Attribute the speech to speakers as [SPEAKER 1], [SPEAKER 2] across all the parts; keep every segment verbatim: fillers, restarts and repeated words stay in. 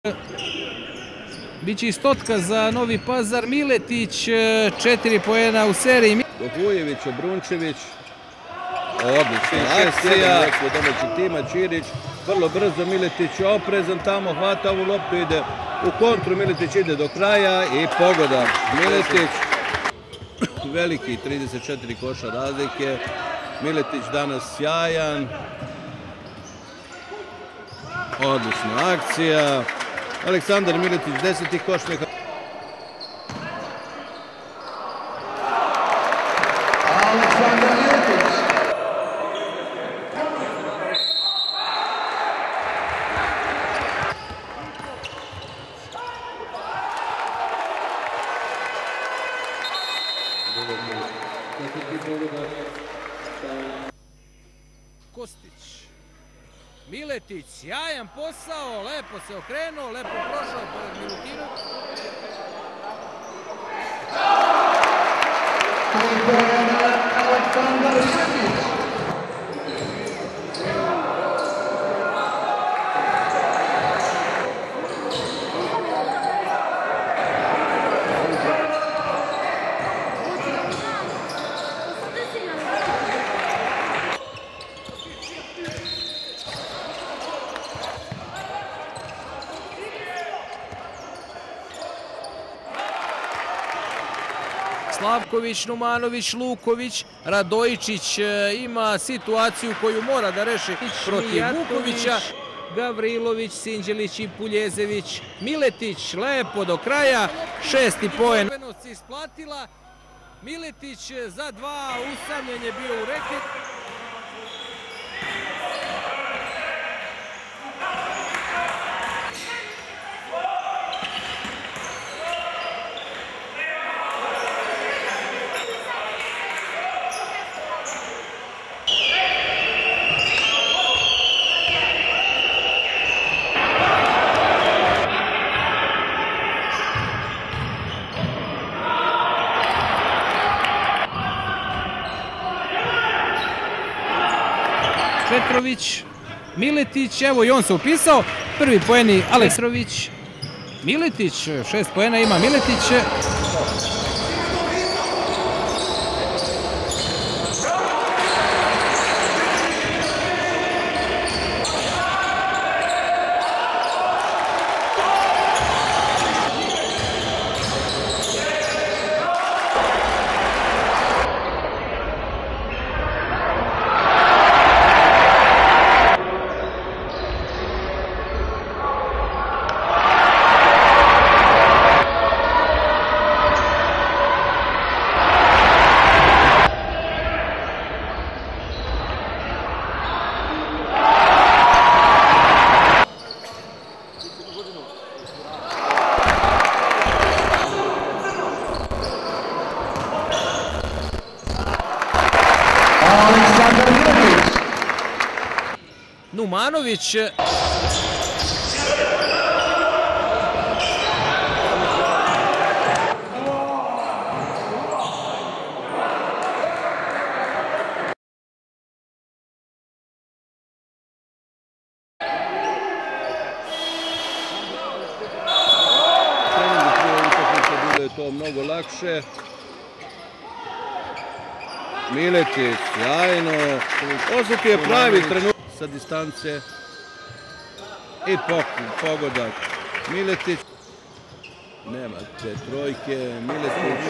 [SPEAKER 1] Biće i stotka za Novi Pazar. Miletić, četiri poena u seriji.
[SPEAKER 2] Vujević, Obrunčević, odlična akcija domaćeg tima. Ćirić, vrlo brzo Miletić oprezan tamo, hvata ovu loptu, ide u kontru, Miletić ide do kraja i pogoda. Miletić, veliki trideset četiri koša razlike, Miletić danas sjajan, odlična akcija. Aleksandar Miletić, deseti koš.
[SPEAKER 3] Aleksandar Miletić.
[SPEAKER 1] Kostić. Miletić, sjajan posao, lepo se okrenuo, lepo prošao pored Milutinu.
[SPEAKER 3] Aleksandar Miletić.
[SPEAKER 1] Slavković, Numanović, Luković, Radojičić ima situaciju koju mora da reši protiv Vukovića. Gavrilović, Sinđelić i Puljezević. Miletić lepo do kraja, šesti poen. Isplatila. Miletić za dva, usamljen je bio u reket. Petrović, Miletić, evo i on se upisao, prvi poeni Aleksandrović, Miletić, šest poena ima Miletić.
[SPEAKER 3] Aleksandar Miletić.
[SPEAKER 1] Numanović.
[SPEAKER 2] Bilo je to mnogo lakše. Miletić, sjajno, osjeti je pravi trenutak sa distance i pogodak. Miletić, nema te trojke, Miletić.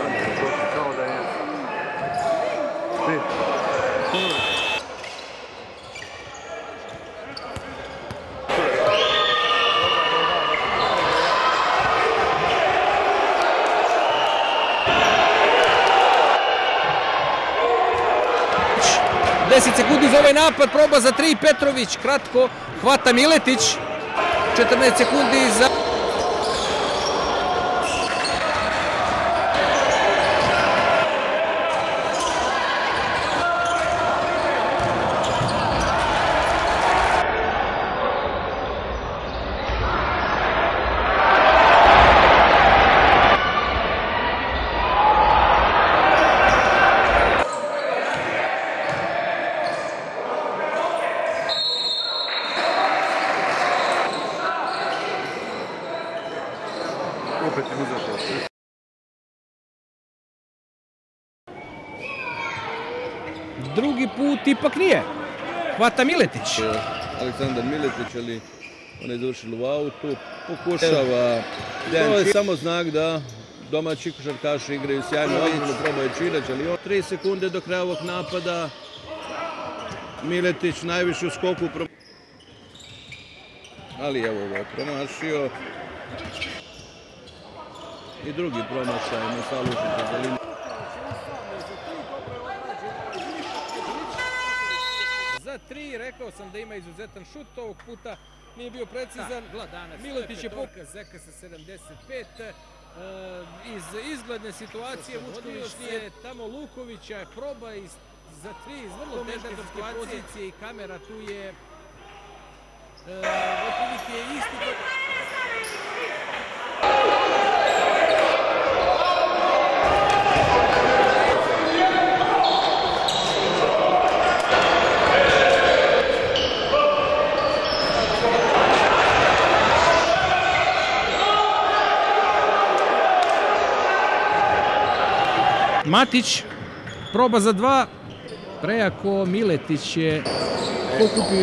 [SPEAKER 1] deset sekundi za ovaj napad, proba za tri, Petrović, kratko, hvata Miletić, četrnaest sekundi za... drugi put ipak nije. Hvata Miletić.
[SPEAKER 2] Aleksandar Miletić, ali on je završil u autu. Pokušava. To je samo znak da domaći košarkaši igraju sjajno. Odmah probaju Čileć, ali on tri sekunde do kraja ovog napada. Miletić najviše u skoku. Ali evo ovo je promašio. I drugi promašaj Musalušića za liniju.
[SPEAKER 1] Za tri, rekao sam da ima izuzetan šut, ovog puta nije bio precizan. Miletić je pokaz Zeka sa sedamdeset pet. Iz izgledne situacije Vučković je tamo Lukovića, proba za tri iz vrlo teške pozicije i kamera tu je otprilike isti. Matić, proba za dva, prejako Miletić je pokupio.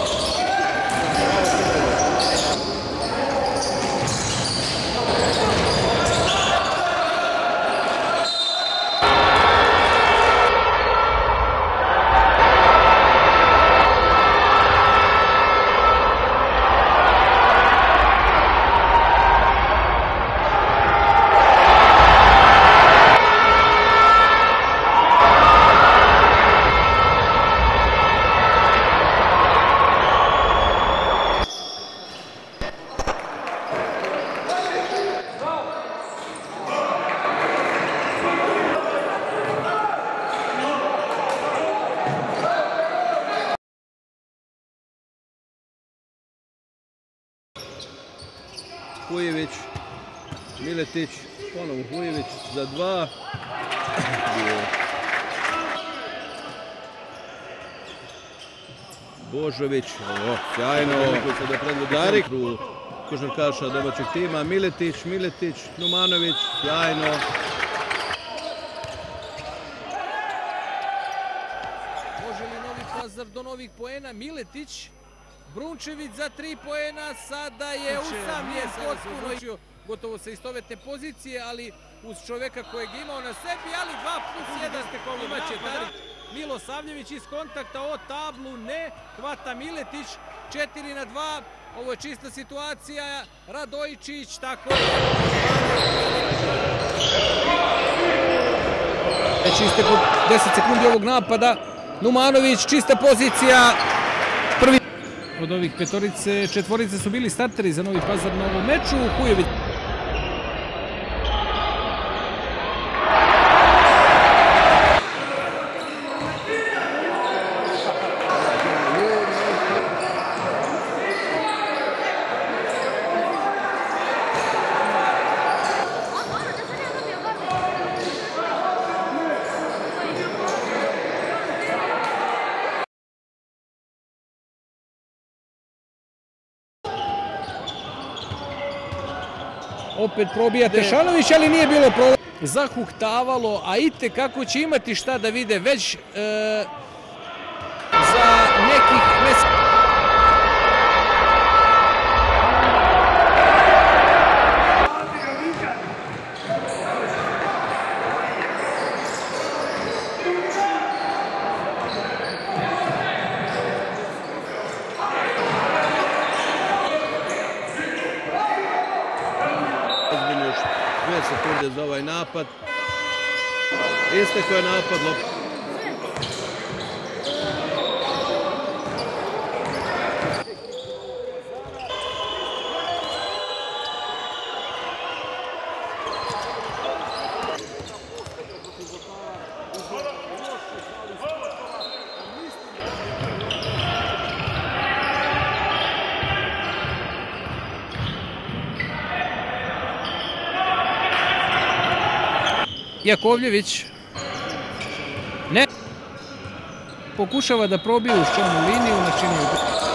[SPEAKER 2] Hujević, Miletić, ponovo Hujević za dva. Božović, ovo, sjajno. Darik, košarkaša domaćeg tima. Miletić, Miletić, Numanović, sjajno.
[SPEAKER 1] Može li Novi Pazar do novih poena? Miletić. Brunčević za tri poena, sada je usamljen potpuno, gotovo sa istovetne pozicije, ali uz čoveka kojeg je imao na sebi, ali dva plus jedan imaće Darik. Milo Savljević iz kontakta o tablu, ne, hvata Miletić, četiri na dva, ovo je čista situacija, Radojičić, tako je. Već isteklo deset sekundi ovog napada, Numanović, čista pozicija, prvi. Od ovih petorice, četvorice su bili starteri za Novi Pazar na ovom meču. Hujević. Opet probija Tešanović, ali nije bilo problem. Zahuktavalo, a ite kako će imati šta da vide već e, za nekih meseci.
[SPEAKER 2] Dve sekunde za ovaj napad. Istekao je napad.
[SPEAKER 1] Jakovljević ne pokušava da probije uz čovnu liniju, načinio